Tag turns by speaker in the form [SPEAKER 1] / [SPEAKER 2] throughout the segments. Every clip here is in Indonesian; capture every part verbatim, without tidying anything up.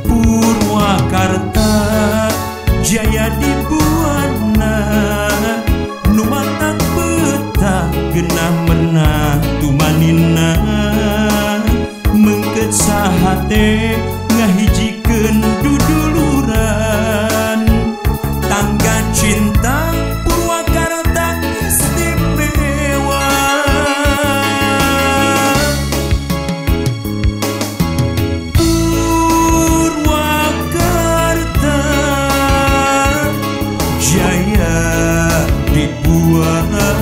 [SPEAKER 1] Purwakarta jaya dibuana numatak betah genah menah tumanina mengket sahate ngahijikeun duduluran tangga cinta Purwakarta istimewa. Purwakarta jaya dibuana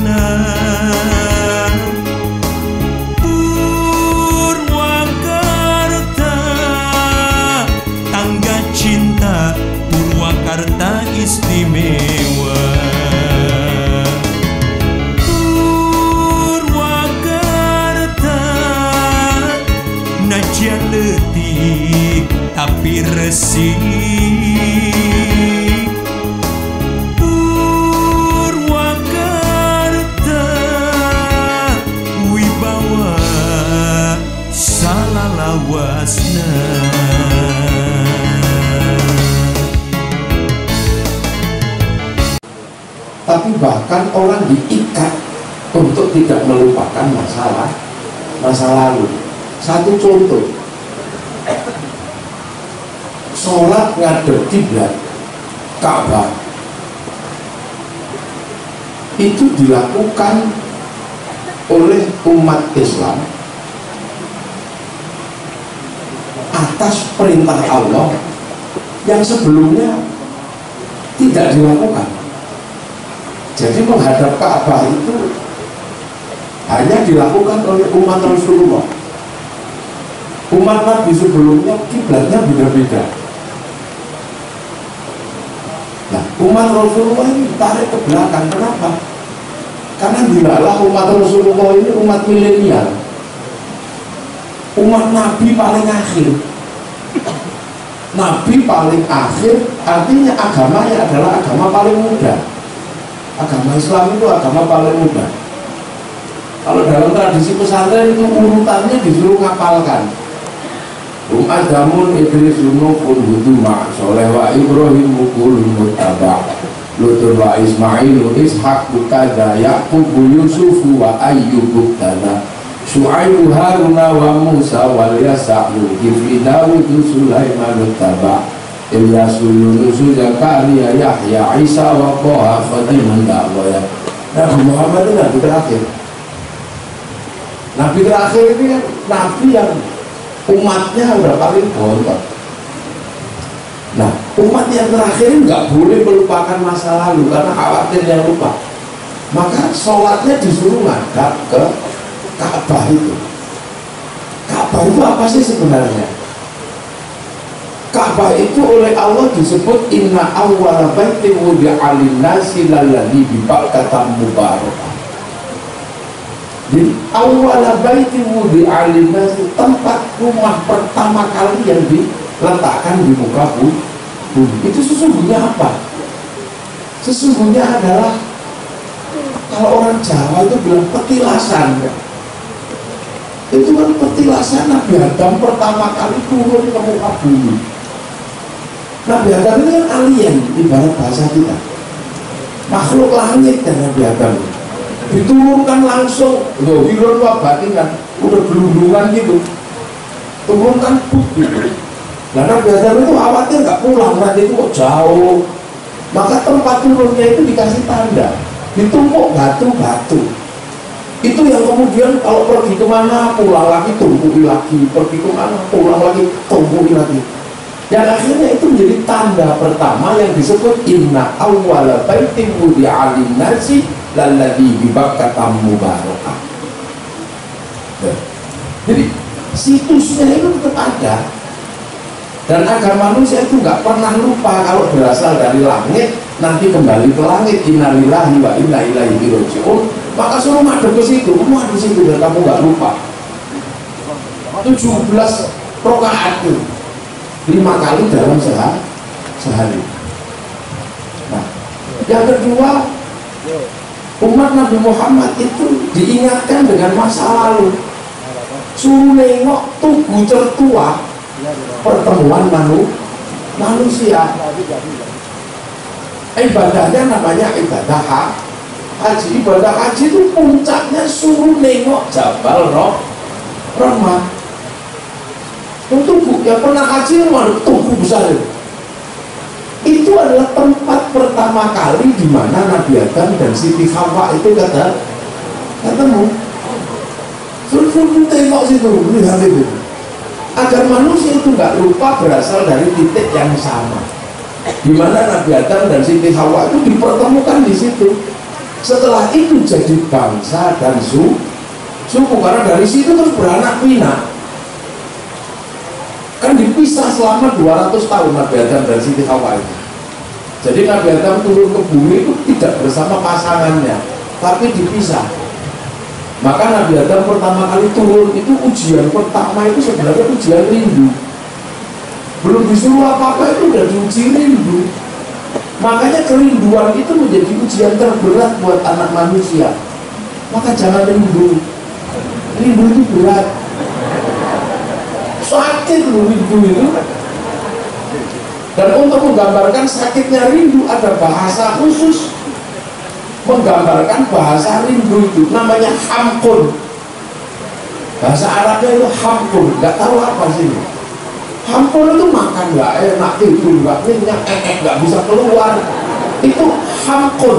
[SPEAKER 1] Purwakarta istimewa. Purwakarta najan leutik tapi resik. Purwakarta wibawa salalawasna.
[SPEAKER 2] Tapi bahkan orang diikat untuk tidak melupakan masalah masa lalu. Satu contoh, sholat ngadep kiblat Ka'bah itu dilakukan oleh umat Islam atas perintah Allah yang sebelumnya tidak dilakukan. Jadi menghadap Ka'bah itu hanya dilakukan oleh umat Rasulullah. Umat Nabi sebelumnya kiblatnya beda-beda. Nah, umat Rasulullah ini ditarik ke belakang. Kenapa? Karena dilalah umat Rasulullah ini umat milenial, umat Nabi paling akhir. Nabi paling akhir artinya agamanya adalah agama paling muda. Agama Islam itu agama paling mudah. Kalau dalam tradisi pesantren itu urutannya disuruh ngapalkan. Um Adamun Idris Yunufun Huduma Soleh wa Ibrahim Mukulun Muttaba Lutun wa Ismailu Ishaq Bukada Ya'qub Yusufu wa Ayyub Buktada Syu'aibu Haruna wa Musa wal Yasa'lu Kifli Dawudu Sulaiman Muttaba Ilyasu Yunusu Zakaria Yahya Isa wa Qoha Fatimun Da'waya. Nabi Muhammad itu Nabi terakhir. Nabi terakhir ini kan Nabi yang umatnya udah paling bontot. Nah, umat yang terakhir ini nggak boleh melupakan masa lalu karena khawatir yang lupa. Maka sholatnya disuruh ngadap ke Ka'bah itu. Ka'bah itu apa sih sebenarnya? Ka'bah itu oleh Allah disebut inna awwala baitin wudi'a lin-nasi lalladzi bi Bakkah mubarakah. Jadi awwala baitin wudi'a lin-nasi, tempat rumah pertama kali yang diletakkan di muka bumi. Itu sesungguhnya apa? Sesungguhnya adalah kalau orang Jawa itu bilang petilasan. Itu kan petilasan Nabi Adam pertama kali turun ke muka bumi. Nabi Adam ini kan alien, ibarat bahasa kita makhluk langit dan Nabi Adam diturunkan langsung, loh hirun wabatin kan udah gelundungan gitu, turunkan putih. Nah Nabi Adam itu khawatir gak pulang, nanti itu kok jauh, maka tempat turunnya itu dikasih tanda, ditumpuk batu-batu. Itu yang kemudian kalau pergi kemana pulang lagi tumpuki lagi, pergi kemana pulang lagi tumpuki lagi. Yang akhirnya itu menjadi tanda pertama yang disebut inna awwala baitin wudi'a lin-nasi lalladzi bi Bakkah mubarakah. Jadi situsnya itu tetap ada. Dan agama manusia itu nggak pernah lupa kalau berasal dari langit nanti kembali ke langit. Innalillahi wa inna ilaihi raji'un. Maka suruh madep ke situ, kamu ada di situ dan kamu nggak lupa. tujuh belas rakaat itu lima kali dalam sehari. sehari. Nah, yang kedua, umat Nabi Muhammad itu diingatkan dengan masa lalu. Suruh nengok tugu tertua pertemuan manu, manusia. Ibadahnya namanya ibadah haji. Ibadah haji itu puncaknya suruh nengok Jabal Roh Rahmah. Untuk bu, yang pernah haji waduh tubuh besar itu. Itu adalah tempat pertama kali di mana Nabi Adam dan Siti Hawa itu kata ketemu. Suruh-suruh tengok situ, lihat itu. Agar manusia itu nggak lupa berasal dari titik yang sama. Di mana Nabi Adam dan Siti Hawa itu dipertemukan di situ. Setelah itu jadi bangsa dan su, suku, karena dari situ terus beranak pinak. Kan dipisah selama dua ratus tahun Nabi Adam dan Siti Hawa itu. Jadi Nabi Adam turun ke bumi itu tidak bersama pasangannya, tapi dipisah. Maka Nabi Adam pertama kali turun itu ujian pertama itu sebenarnya ujian rindu. Belum disuruh apa-apa itu udah diuji rindu. Makanya kerinduan itu menjadi ujian terberat buat anak manusia. Maka jangan rindu. Rindu itu berat. Sakit loh rindu itu. Dan untuk menggambarkan sakitnya rindu ada bahasa khusus menggambarkan bahasa rindu itu, namanya hamkun. Bahasa Arabnya itu hamkun, nggak tahu apa sih. Hamkun itu makan nggak enak, tidur nggak nyenyak, eh nggak bisa keluar. Itu hamkun.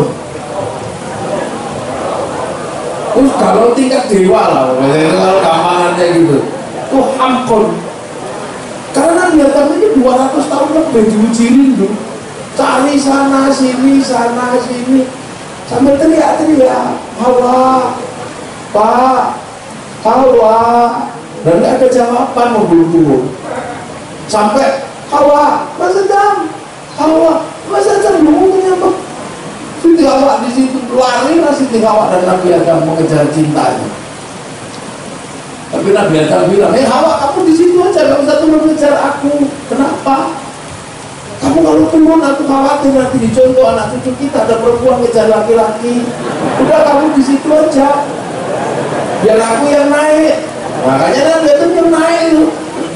[SPEAKER 2] Terus kalau tingkat dewa lah, kalau gampangannya gitu, itu hamkun. Karena Nabi Adam ini dua ratus tahun lebih diuji rindu, cari sana sini sana sini sambil teriak-teriak Hawa, Pak, Hawa, dan nggak ada jawaban, mau turun sampai Hawa, Mas Adam, Hawa, Mas Adam ngomongnya apa? Siti Hawa di situ lari lah Siti Hawa dan Nabi Adam mengejar cintanya. Tapi Nabi Adam bilang, hei Hawa, kamu di situ aja, nggak usah turun ngejar aku. Kenapa? Kamu kalau turun aku khawatir nanti dicontoh anak cucu kita ada perempuan ngejar laki-laki. Udah kamu di situ aja, biar aku yang naik. Makanya Nabi Adam yang naik itu.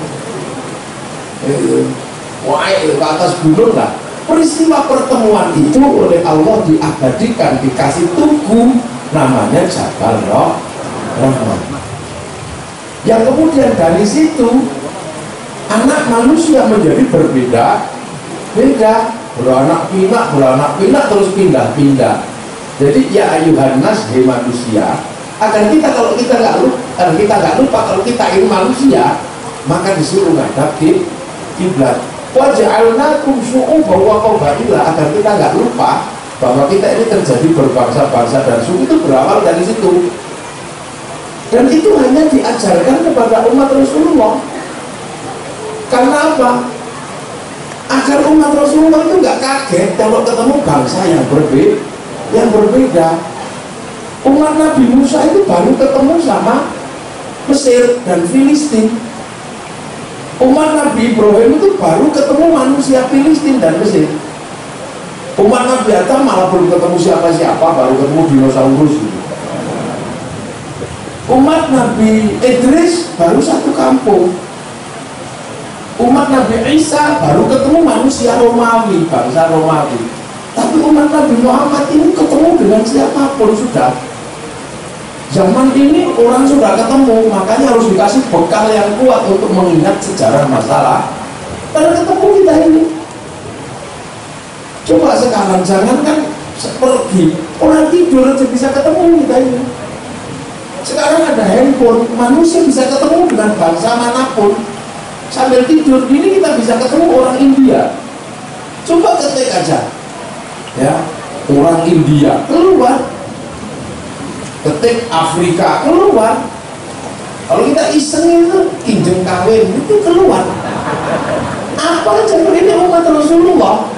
[SPEAKER 2] Naik ke atas gunung lah. Peristiwa pertemuan itu oleh Allah diabadikan, dikasih tugu, namanya Jabal Roh Rahmah. Yang kemudian dari situ anak manusia menjadi berbeda beda, beranak pinak, beranak pinak terus pindah-pindah. Jadi ya ayuhan nas, hei manusia, agar kita kalau kita nggak lupa, agar kita nggak lupa kalau kita ini manusia, maka disuruh ngadap di kiblat. Waja'alnakum syu'uban wa qabaila, agar kita nggak lupa bahwa kita ini terjadi berbangsa-bangsa dan suku, itu berawal dari situ. Dan itu hanya diajarkan kepada umat Rasulullah. Karena apa? Agar umat Rasulullah itu nggak kaget kalau ketemu bangsa yang berbeda, yang berbeda. Umat Nabi Musa itu baru ketemu sama Mesir dan Filistin. Umat Nabi Ibrahim itu baru ketemu manusia Filistin dan Mesir. Umat Nabi Adam malah belum ketemu siapa-siapa, baru ketemu dinosaurus gitu. Umat Nabi Idris baru satu kampung. Umat Nabi Isa baru ketemu manusia Romawi, bangsa Romawi. Tapi umat Nabi Muhammad ini ketemu dengan siapapun sudah. Zaman ini orang sudah ketemu, makanya harus dikasih bekal yang kuat untuk mengingat sejarah masalah. Karena ketemu kita ini. Coba sekarang jangankan pergi, orang tidur aja bisa ketemu kita ini. Sekarang ada handphone, manusia bisa ketemu dengan bangsa manapun sambil tidur. Ini kita bisa ketemu orang India. Coba ketik aja, ya, orang India keluar. Ketik Afrika keluar. Kalau kita iseng itu kinjeng kawin itu keluar. Apa aja ini umat Rasulullah.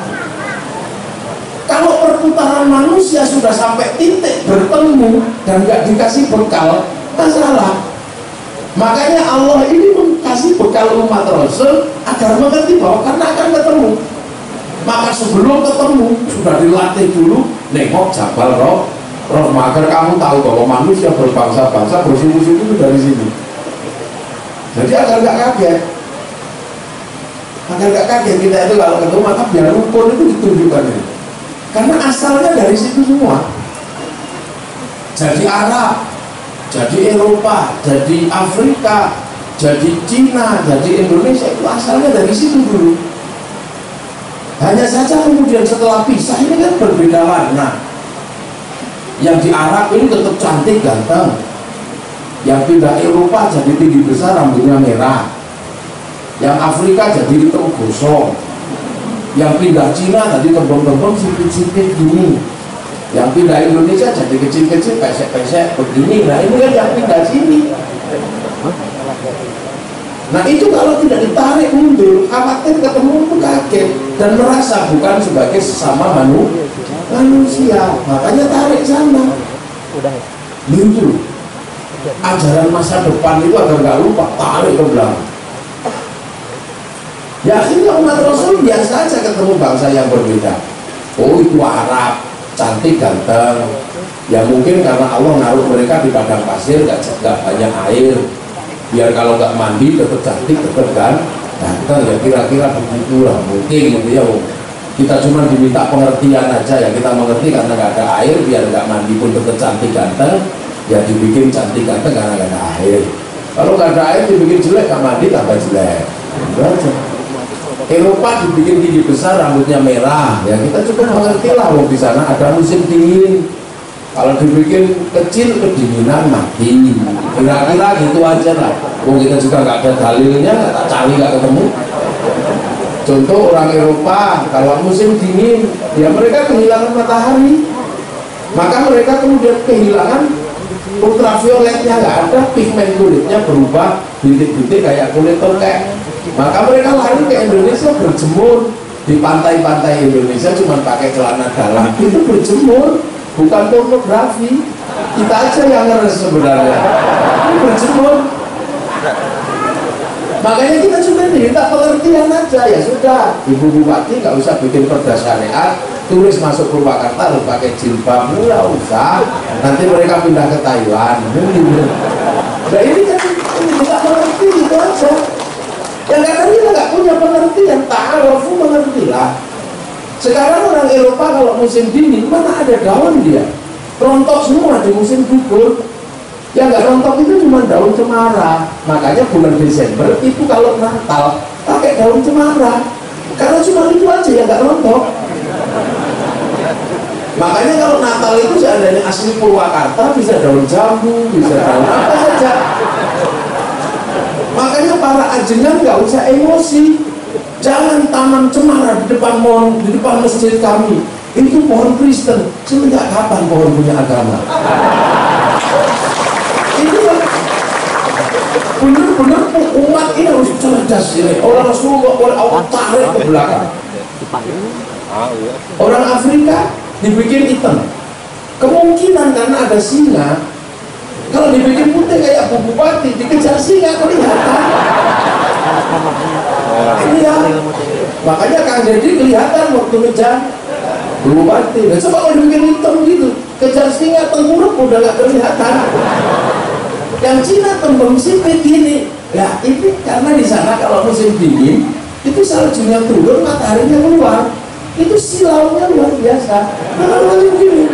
[SPEAKER 2] Kalau perputaran manusia sudah sampai titik bertemu dan nggak dikasih bekal, masalah. Makanya Allah ini kasih bekal umat Rasul agar mengerti bahwa karena akan ketemu. Maka sebelum ketemu sudah dilatih dulu nengok Jabal Roh Rahmah, agar kamu tahu bahwa manusia berbangsa-bangsa bersuku-suku itu dari sini. Jadi agar nggak kaget. Agar gak kaget kita itu kalau ketemu, maka biar rukun itu ditunjukkan. Karena asalnya dari situ semua. Jadi Arab, jadi Eropa, jadi Afrika, jadi Cina, jadi Indonesia, itu asalnya dari situ dulu. Hanya saja kemudian setelah pisah ini kan berbeda warna. Yang di Arab ini tetap cantik, ganteng. Yang pindah Eropa jadi tinggi besar, rambutnya merah. Yang Afrika jadi hitam gosong. Yang pindah Cina tadi kembang-kembang sipit-sipit gini. Yang pindah Indonesia jadi kecil-kecil, pesek-pesek begini. Nah ini kan yang pindah sini. Nah itu kalau tidak ditarik mundur, khawatir ketemu itu kaget dan merasa bukan sebagai sesama manu, manusia. Makanya tarik sana. Itu ajaran masa depan itu agar nggak lupa, tarik ke belakang. Ya akhirnya umat Rasul biasa aja ketemu bangsa yang berbeda. Oh itu Arab, cantik ganteng. Ya mungkin karena Allah naruh mereka di padang pasir, gak, gak banyak air. Biar kalau nggak mandi tetap cantik, tetap kan ganteng. Ya kira-kira begitulah mungkin gitu ya. Kita cuma diminta pengertian aja ya, kita mengerti karena nggak ada air, biar nggak mandi pun tetap cantik ganteng. Ya dibikin cantik ganteng karena nggak ada air. Kalau nggak ada air dibikin jelek, nggak mandi tambah jelek. Itu aja. Eropa dibikin tinggi besar, rambutnya merah. Ya kita cukup mengerti lah, wong di sana ada musim dingin. Kalau dibikin kecil kedinginan mati. Kira-kira gitu aja lah. Wong kita juga nggak ada dalilnya, nggak tak cari nggak ketemu. Contoh orang Eropa kalau musim dingin, ya mereka kehilangan matahari. Maka mereka kemudian kehilangan ultravioletnya, nggak ada, pigmen kulitnya berubah bintik-bintik kayak kulit tokek. Maka mereka lari ke Indonesia berjemur di pantai-pantai Indonesia, cuma pakai celana dalam itu berjemur, bukan pornografi. Kita aja yang ngeres sebenarnya, ini berjemur. Makanya kita cuma minta pengertian aja, ya sudah, Ibu Bupati nggak usah bikin perda syariat, tulis masuk Purwakarta harus pakai jilbab, nggak usah. Nanti mereka pindah ke Taiwan. Nah ini kan nggak mengerti gitu aja. Yang kadang kita nggak punya pengertian, ta'arufu mengertilah. Sekarang orang Eropa kalau musim dingin, mana ada daun dia? Rontok semua di musim gugur. Yang nggak rontok itu cuma daun cemara. Makanya bulan Desember itu kalau Natal pakai daun cemara. Karena cuma itu aja yang nggak rontok. Makanya kalau Natal itu seandainya asli Purwakarta bisa daun jambu, bisa daun apa saja. Makanya para ajengan nggak usah emosi. Jangan tanam cemara di depan mohon, di depan masjid kami. Itu pohon Kristen. Semenjak kapan pohon punya agama? Itu kan benar-benar umat ini harus cerdas ini. Orang Rasulullah oleh Allah tarik ke belakang. Orang Afrika dibikin hitam. Kemungkinan karena ada singa. Kalau dibikin putih kayak Bu Bupati, dikejar singa kelihatan. Ini ya. Makanya Kang Deddy kelihatan waktu ngejar Bu Bupati. Nah, coba kalau dibikin hitam gitu, kejar singa tengkurap udah gak kelihatan. Yang Cina tembem sipit gini. Ya ini karena di sana kalau musim dingin itu saljunya turun, mataharinya keluar. Itu silaunya luar biasa. Nah, gini.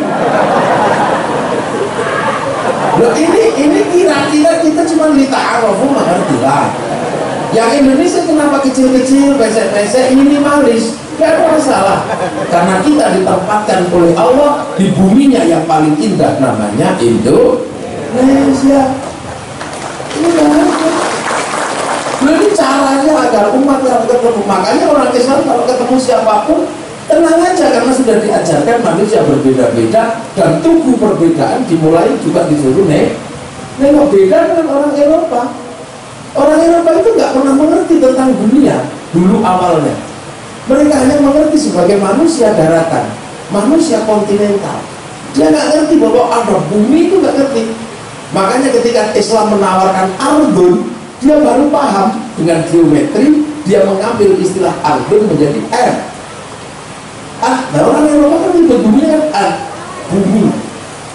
[SPEAKER 2] Loh ini ini kira-kira kita cuma lita'arufu mengertilah. Yang Indonesia kenapa kecil-kecil, pesek-pesek, minimalis? Gak ada masalah. Karena kita ditempatkan oleh Allah di buminya yang paling indah, namanya Indonesia. Ini banget. Loh ini caranya agar umat yang ketemu. Makanya orang Islam kalau ketemu siapapun tenang aja, karena sudah diajarkan manusia berbeda-beda dan tubuh perbedaan dimulai juga disuruh nih nengok beda dengan orang Eropa. Orang Eropa itu nggak pernah mengerti tentang dunia dulu awalnya. Mereka hanya mengerti sebagai manusia daratan, manusia kontinental. Dia nggak ngerti bahwa ada bumi, itu nggak ngerti. Makanya ketika Islam menawarkan ardun, dia baru paham dengan geometri. Dia mengambil istilah ardun menjadi R. Ah, nah orang Eropa kan itu bumi kan ah, bumi.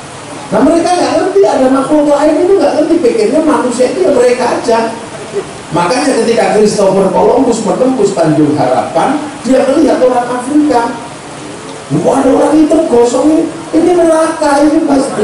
[SPEAKER 2] Nah mereka nggak ngerti ada makhluk lain, itu nggak ngerti, pikirnya manusia itu ya mereka aja. Makanya ketika Christopher Columbus menembus Tanjung Harapan, dia melihat orang Afrika. Kok ada orang hitam gosong, ini neraka ini pasti.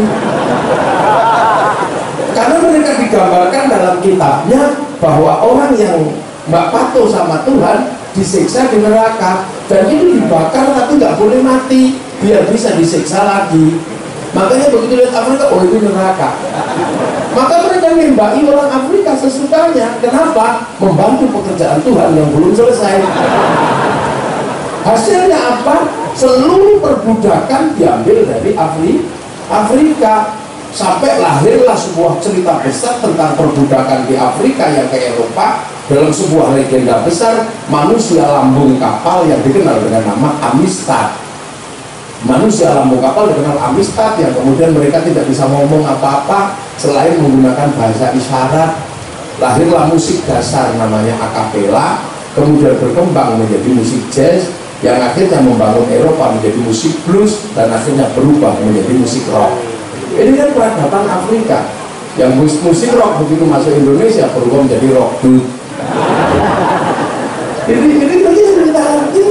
[SPEAKER 2] Karena mereka digambarkan dalam kitabnya bahwa orang yang nggak patuh sama Tuhan disiksa di neraka, dan ini dibakar tapi nggak boleh mati biar bisa disiksa lagi. Makanya begitu lihat Afrika, oh itu neraka. Maka mereka nembaki orang Afrika sesukanya. Kenapa? Membantu pekerjaan Tuhan yang belum selesai. Hasilnya apa? Seluruh perbudakan diambil dari Afri Afrika. Sampai lahirlah sebuah cerita besar tentang perbudakan di Afrika yang ke Eropa dalam sebuah legenda besar, manusia lambung kapal yang dikenal dengan nama Amistad. Manusia lambung kapal dikenal Amistad, yang kemudian mereka tidak bisa ngomong apa-apa selain menggunakan bahasa isyarat. Lahirlah musik dasar namanya akapela, kemudian berkembang menjadi musik jazz, yang akhirnya membangun Eropa menjadi musik blues, dan akhirnya berubah menjadi musik rock. Ini kan peradaban Afrika. Yang musik rock begitu masuk Indonesia berubah menjadi rock dud. Ini ini tadi cerita arti.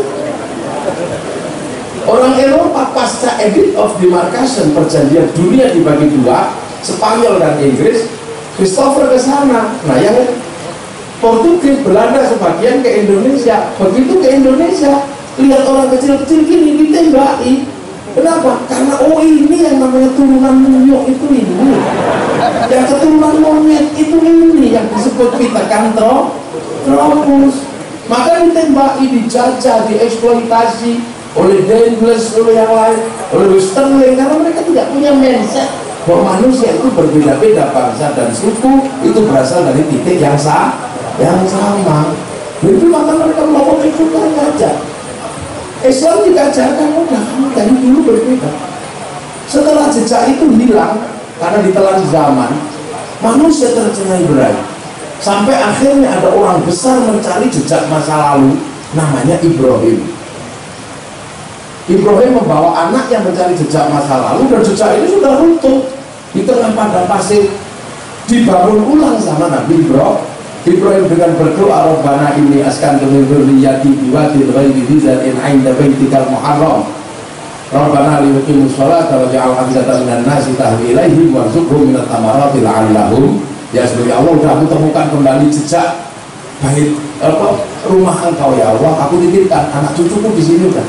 [SPEAKER 2] Orang Eropa pasca Edict of Demarcation, perjanjian dunia dibagi dua, Spanyol dan Inggris, Christopher ke sana. Nah, yang Portugis, Belanda sebagian ke Indonesia. Begitu ke Indonesia, lihat orang kecil-kecil gini ditembaki. Kenapa? Karena oh ini yang namanya turunan monyet itu ini, yang keturunan monyet itu ini yang disebut Pithecanthropus. Maka ditembaki, dijajah, dieksploitasi oleh Dengles, oleh yang lain, oleh Westerling, karena mereka tidak punya mindset bahwa manusia itu berbeda-beda bangsa dan suku, itu berasal dari titik yang sama, yang sama. Jadi maka mereka melakukan itu kan aja. Islam dikajarkan udah kamu dari dulu berbeda. Setelah jejak itu hilang karena ditelan zaman, manusia tercerai-berai. Sampai akhirnya ada orang besar mencari jejak masa lalu, namanya Ibrahim. Ibrahim membawa anak yang mencari jejak masa lalu, dan jejak ini sudah runtuh di tengah padang pasir. Dibangun ulang sama Nabi Ibrahim. Ibrahim dengan berdoa, Rabbana inni askantu min dzurriyyati biwadin ghairi dzi zar'in 'inda baitikal muharram. Rabbana liyuqimus sholata waj'al afidatan minan nasi tahwi ilaihim warzuqhum minat thamarati la'allahum. Ya sebagai Allah, udah aku temukan kembali jejak bait apa rumah Engkau ya Allah, aku titipkan anak cucuku di sini udah.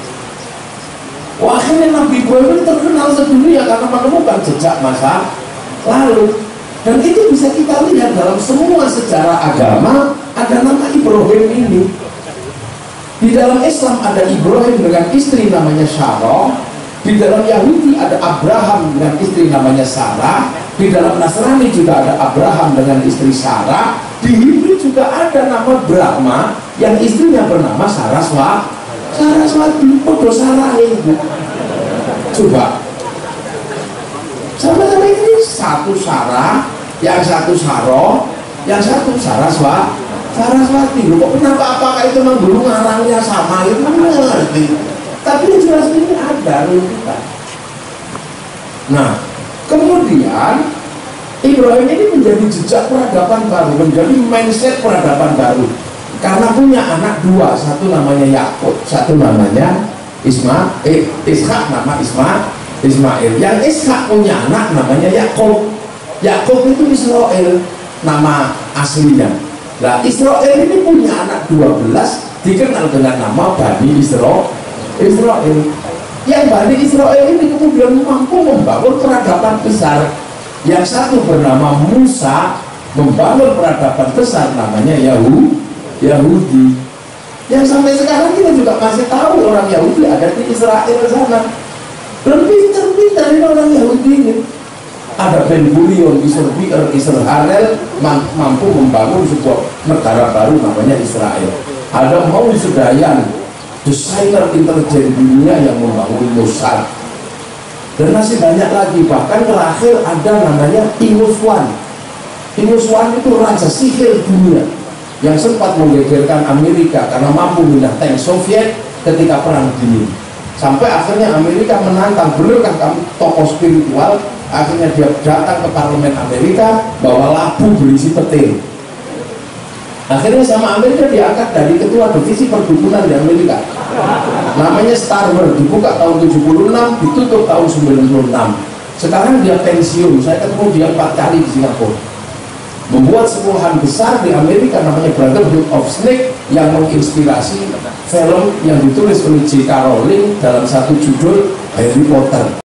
[SPEAKER 2] Wah, akhirnya Nabi Ibrahim terkenal sedunia karena menemukan jejak masa lalu. Dan itu bisa kita lihat dalam semua sejarah agama, ada nama Ibrahim ini. Di dalam Islam ada Ibrahim dengan istri namanya Sarah. Di dalam Yahudi ada Abraham dengan istri namanya Sarah. Di dalam Nasrani juga ada Abraham dengan istri Sarah. Di Hindu juga ada nama Brahma yang istrinya bernama Saraswati. Saraswati, podo Sarah itu. Coba. Sama-sama ini satu Sarah, yang satu Saro, yang satu Saraswati. Saraswati, loh kok kenapa, apakah itu memang dulu ngarangnya sama, itu nggak ngerti. Tapi yang jelas ini ada kita. Nah, kemudian Ibrahim ini menjadi jejak peradaban baru, menjadi mindset peradaban baru. Karena punya anak dua, satu namanya Yakub, satu namanya Ismail, eh, Ishak, nama Ismail. Ismail, yang Ishak punya anak namanya Yakub. Yakub itu Israel nama aslinya. Nah, Israel ini punya anak dua belas dikenal dengan nama Bani Israel. Israel. Yang Bani Israel ini kemudian mampu membangun peradaban besar. Yang satu bernama Musa membangun peradaban besar namanya Yahudi. Yahudi. Yang sampai sekarang kita juga masih tahu orang Yahudi ada di Israel sana. Dan pintar-pintar ini orang Yahudi ini. Ada Ben Gurion, Israel, Israel mampu membangun sebuah negara baru namanya Israel. Ada Maui Sedayan, desainer intelijen dunia yang membangun Mossad. Dan masih banyak lagi, bahkan terakhir ada namanya Inguswan. Inguswan itu raja sihir dunia yang sempat menggegerkan Amerika karena mampu mindah tank Soviet ketika perang dingin. Sampai akhirnya Amerika menantang, benarkah kamu tokoh spiritual? Akhirnya dia datang ke parlemen Amerika bawa labu berisi petir. Akhirnya sama Amerika diangkat dari ketua divisi perdukunan di Amerika, namanya Star Wars, dibuka tahun tujuh puluh enam, ditutup tahun sembilan puluh enam. Sekarang dia pensiun, saya ketemu dia empat kali di Singapura, membuat sekolahan besar di Amerika namanya Brotherhood of Snake yang menginspirasi film yang ditulis oleh J K Rowling dalam satu judul Harry Potter.